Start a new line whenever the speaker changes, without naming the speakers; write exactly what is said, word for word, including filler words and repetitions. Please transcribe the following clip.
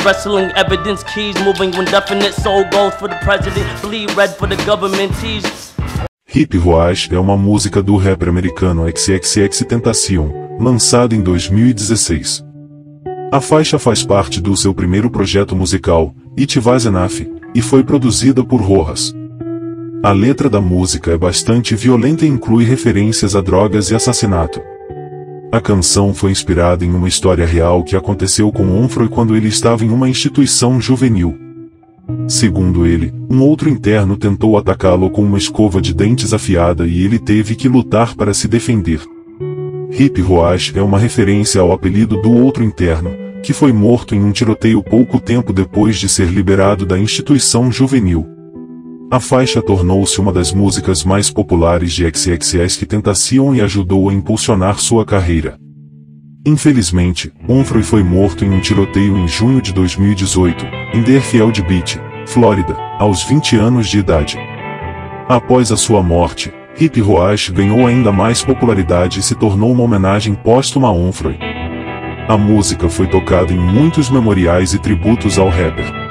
wrestling evidence keys, moving when definite soul goes for the president, bleed red for the government tease.
Hip Rush é uma música do rapper americano XXXTentacion, lançada em dois mil e dezesseis. A faixa faz parte do seu primeiro projeto musical, It Was Enough, e foi produzida por Rojas. A letra da música é bastante violenta e inclui referências a drogas e assassinato. A canção foi inspirada em uma história real que aconteceu com Onfroy quando ele estava em uma instituição juvenil. Segundo ele, um outro interno tentou atacá-lo com uma escova de dentes afiada e ele teve que lutar para se defender. Hip Rush é uma referência ao apelido do outro interno, que foi morto em um tiroteio pouco tempo depois de ser liberado da instituição juvenil. A faixa tornou-se uma das músicas mais populares de XXXTentacion e ajudou a impulsionar sua carreira. Infelizmente, Onfroy foi morto em um tiroteio em junho de dois mil e dezoito, em Deerfield Beach, Flórida, aos vinte anos de idade. Após a sua morte, Hip Rush ganhou ainda mais popularidade e se tornou uma homenagem póstuma a Onfroy. A música foi tocada em muitos memoriais e tributos ao rapper.